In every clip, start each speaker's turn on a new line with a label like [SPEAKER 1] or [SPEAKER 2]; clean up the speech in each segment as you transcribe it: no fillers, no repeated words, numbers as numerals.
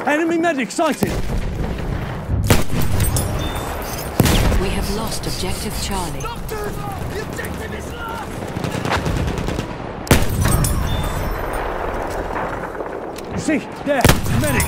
[SPEAKER 1] Enemy medic sighted!
[SPEAKER 2] We have lost objective Charlie.
[SPEAKER 3] Doctor! The objective is lost!
[SPEAKER 1] You see? There! Medic!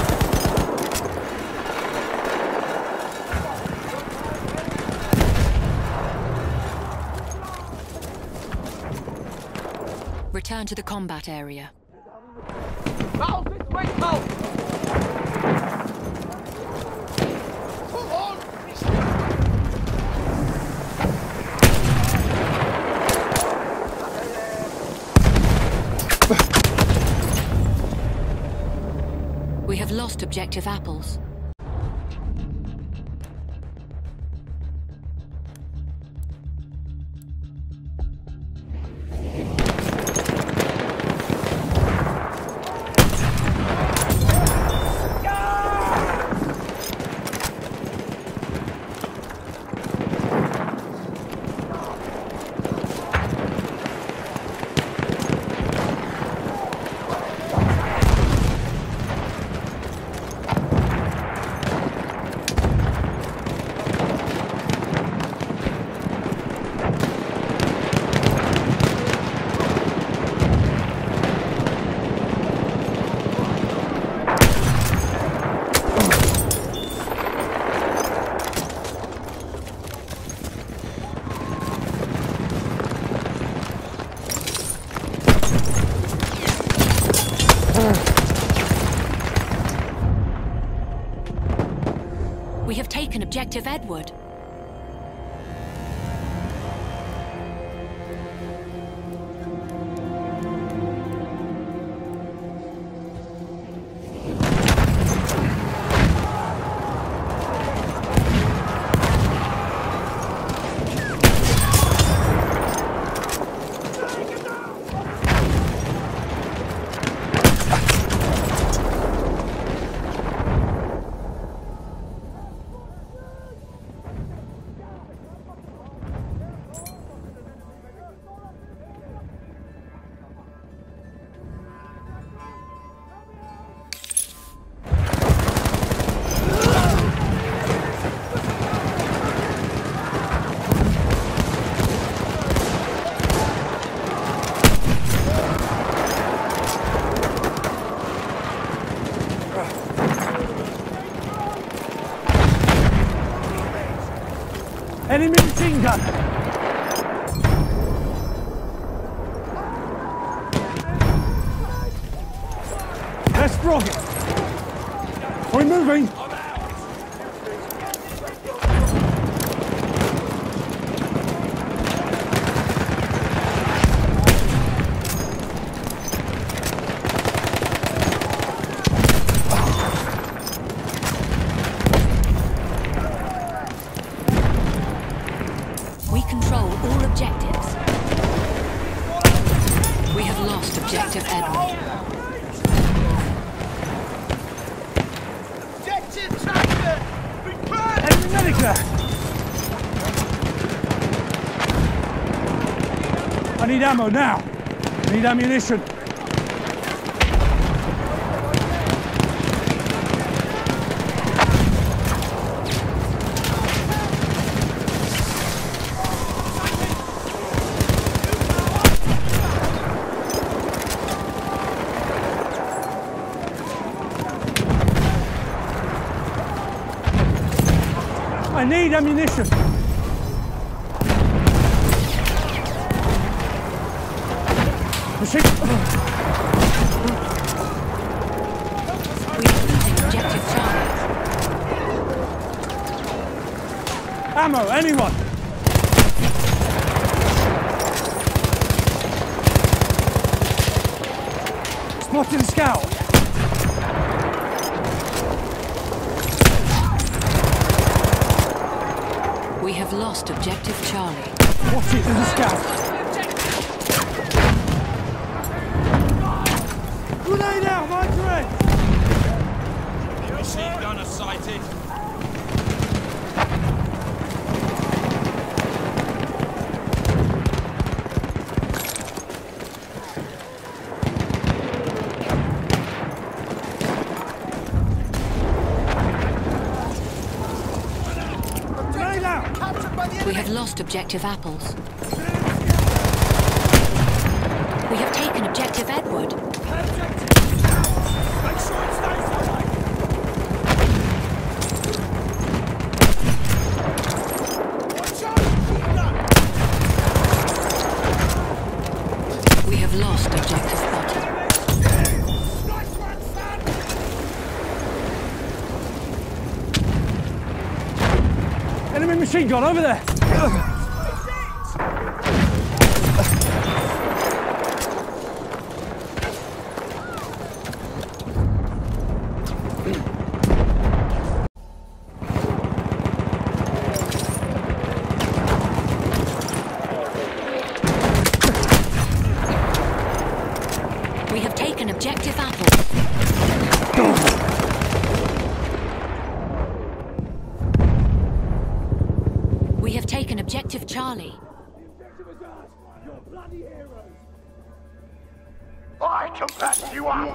[SPEAKER 2] Return to the combat area.
[SPEAKER 3] Valve, this way, Valve! Hold on!
[SPEAKER 2] We have lost objective apples. We have taken objective Edward.
[SPEAKER 1] Enemy machine gun! Let's frog it! We're moving!
[SPEAKER 2] We control all objectives. We have lost objective Edward.
[SPEAKER 3] Objective tracker! Return!
[SPEAKER 1] Enemy medic there! I need ammo now! I need ammunition! I need ammunition! Machine...
[SPEAKER 2] We are losing objective Charlie.
[SPEAKER 1] Ammo, anyone! Spotted a scout!
[SPEAKER 2] We have lost objective Charlie.
[SPEAKER 1] Watch it, there's a scout! Grenade out, my friend!
[SPEAKER 3] Machine gunner sighted.
[SPEAKER 2] We have lost objective apples. We have taken objective Edward.
[SPEAKER 3] Make sure it stays that way. Watch out!
[SPEAKER 2] We have lost objective Butter.
[SPEAKER 3] Nice one, son!
[SPEAKER 1] Enemy machine gun over there!
[SPEAKER 2] We have taken objective Apple. We have taken objective Charlie.
[SPEAKER 3] You're bloody heroes! I can back you up!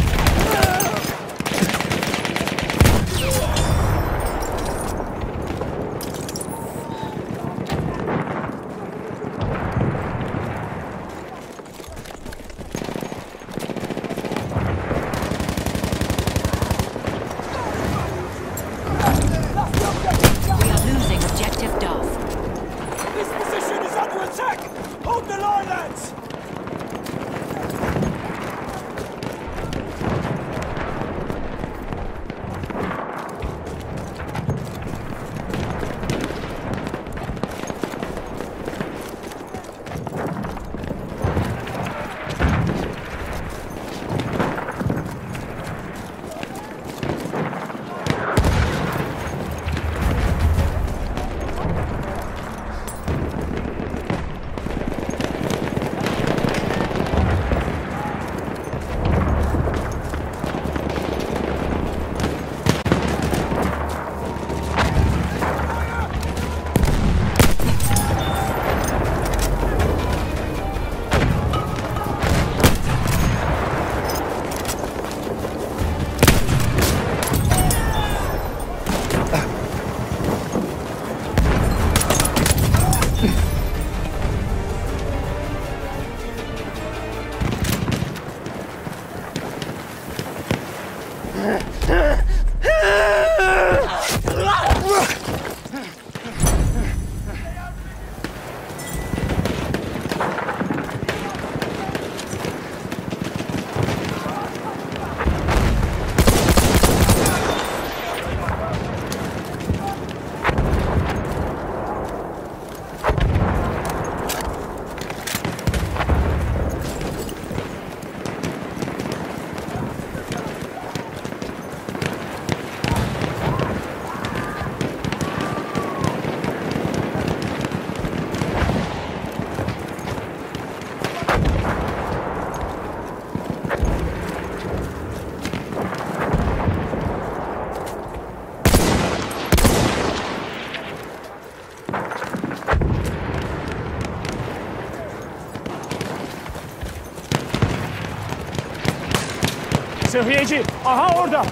[SPEAKER 2] We are losing objective Duff.
[SPEAKER 3] This position is under attack! Hold the line, lads!
[SPEAKER 1] Sıhhiyeci! Aha orada!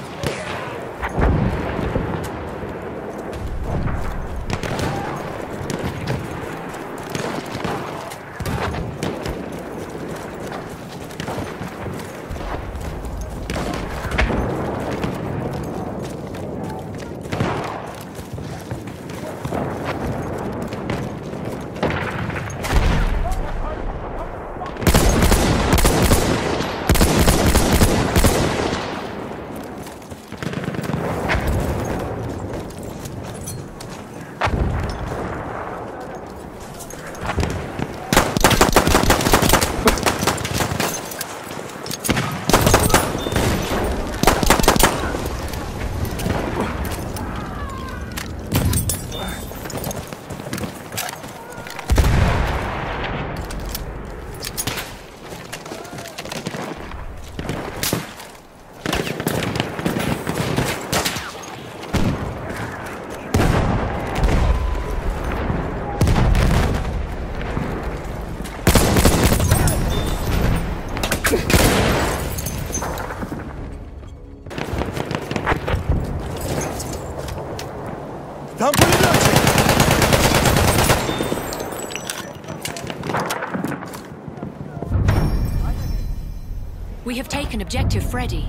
[SPEAKER 3] Tam po
[SPEAKER 2] We have taken objective Freddy.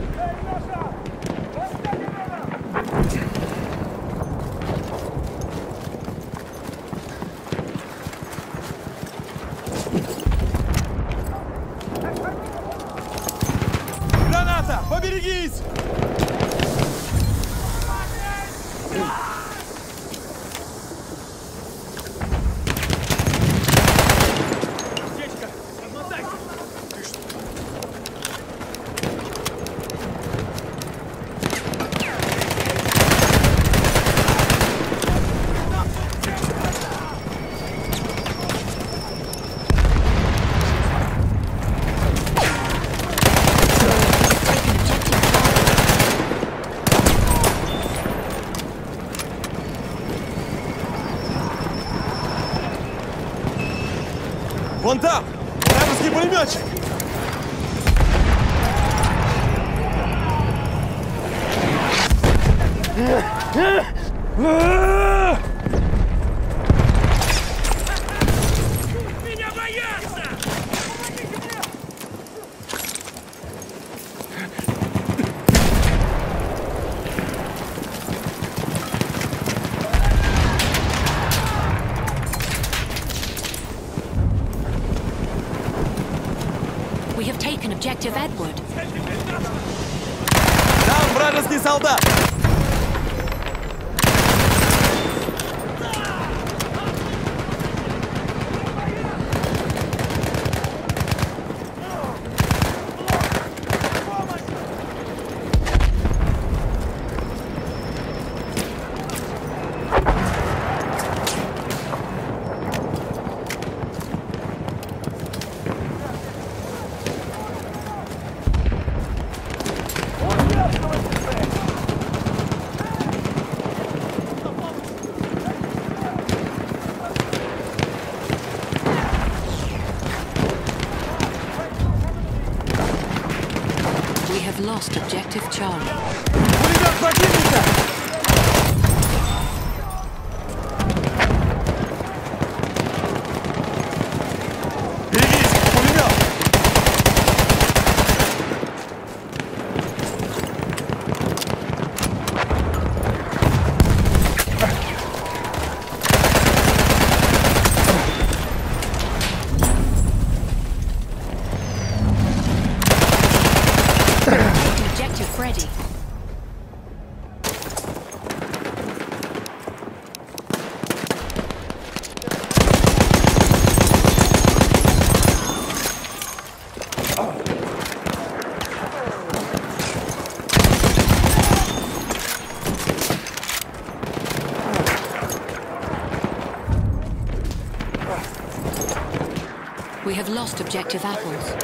[SPEAKER 3] Граната! Поберегись! Вон там! Вражеский пулеметчик!
[SPEAKER 4] Меня боятся!
[SPEAKER 2] We have taken objective Edward.
[SPEAKER 3] Там вражеский солдат!
[SPEAKER 2] We have lost objective Charlie.
[SPEAKER 3] Пулемет противника! Берегись! Пулемет!
[SPEAKER 2] Objective Freddy. We have lost objective Apples.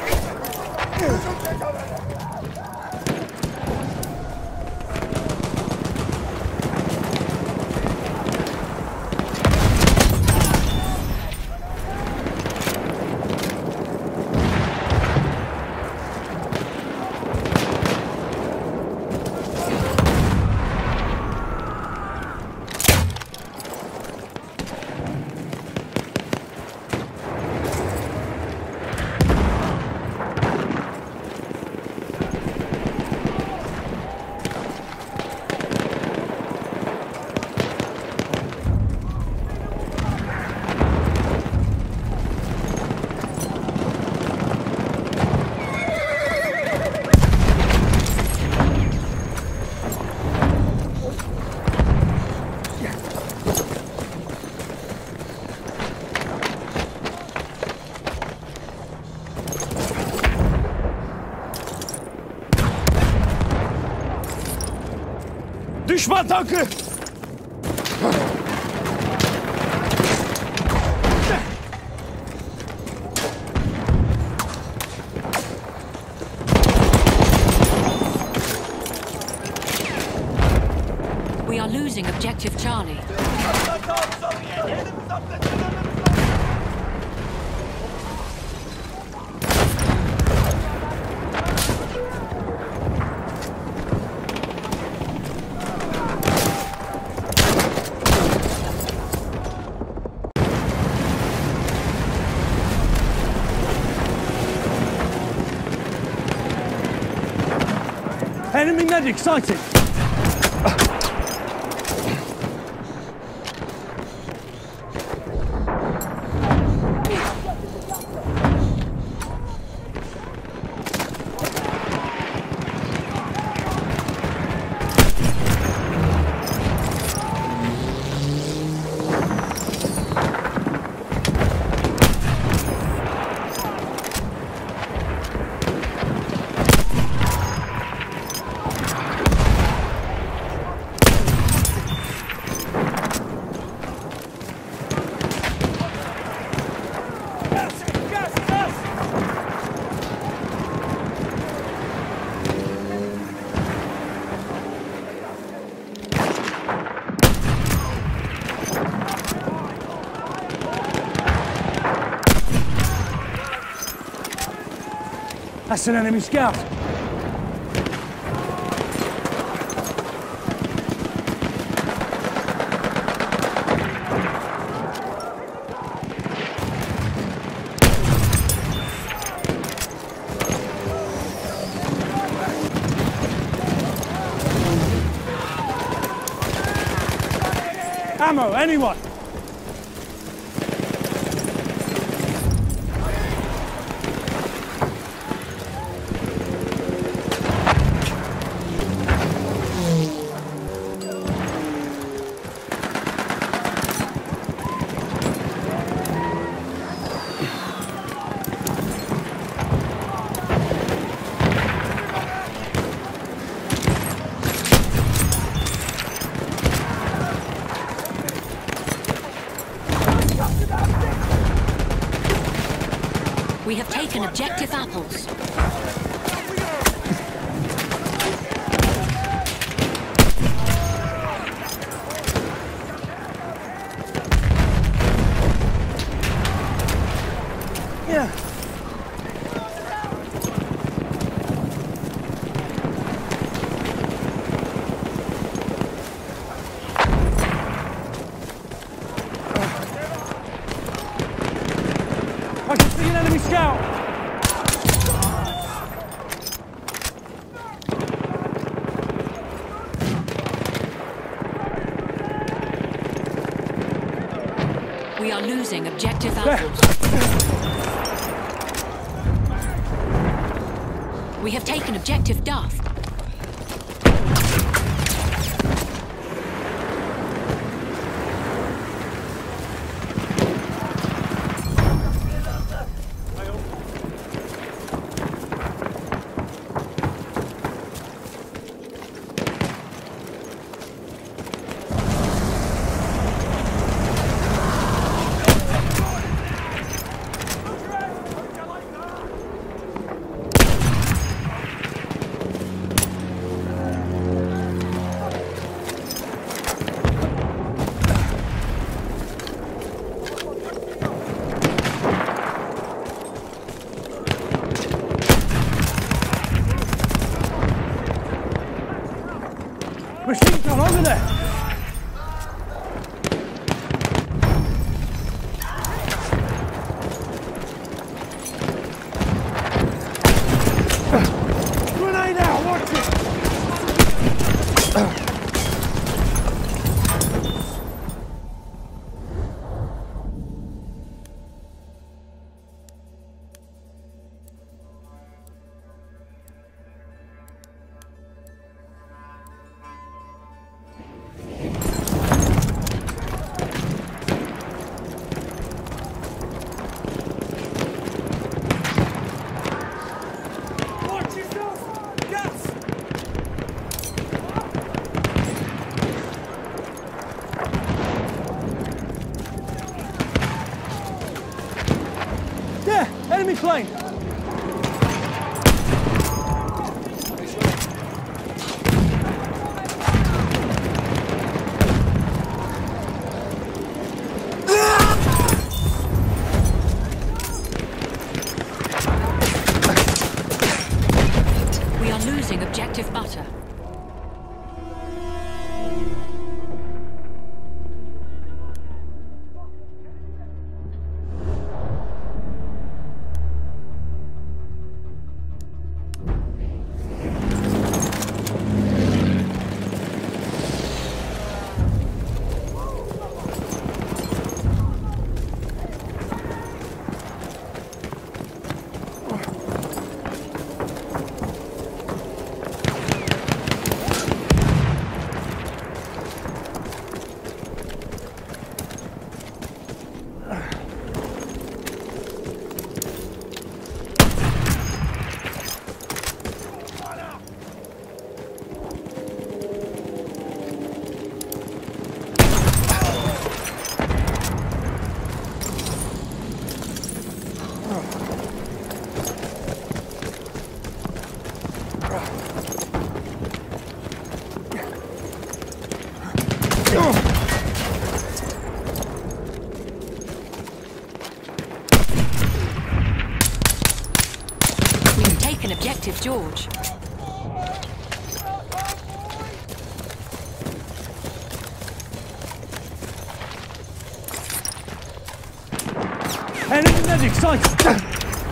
[SPEAKER 1] Düşman tankı!
[SPEAKER 2] We are losing objective Charlie.
[SPEAKER 1] sound exciting. That's an enemy scout. Ammo, anyone?
[SPEAKER 2] We have taken objective apples.
[SPEAKER 1] Yeah. I can see an enemy scout!
[SPEAKER 2] We are losing objective apples. We have taken objective Duff. Machine gun over there! Grenade out, watch it! Enemy plane! We are losing objective butter. We've taken objective George.
[SPEAKER 1] Enemy medic sighted!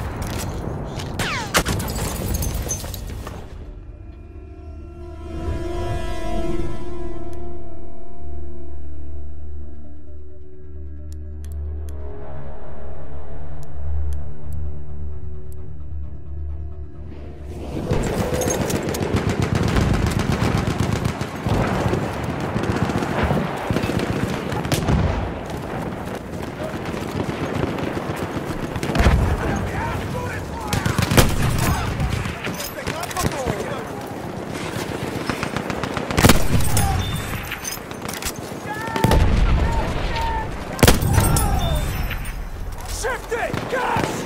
[SPEAKER 3] Shift it! Gas!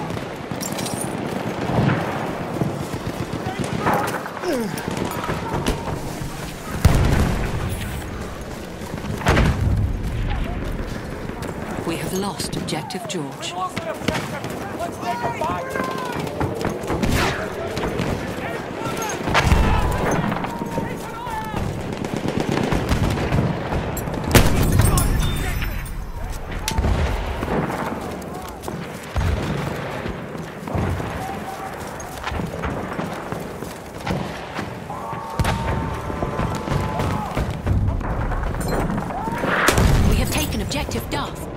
[SPEAKER 2] We have lost objective George.
[SPEAKER 3] Lost the objective! Let's take it back!
[SPEAKER 2] We have taken objective Duff.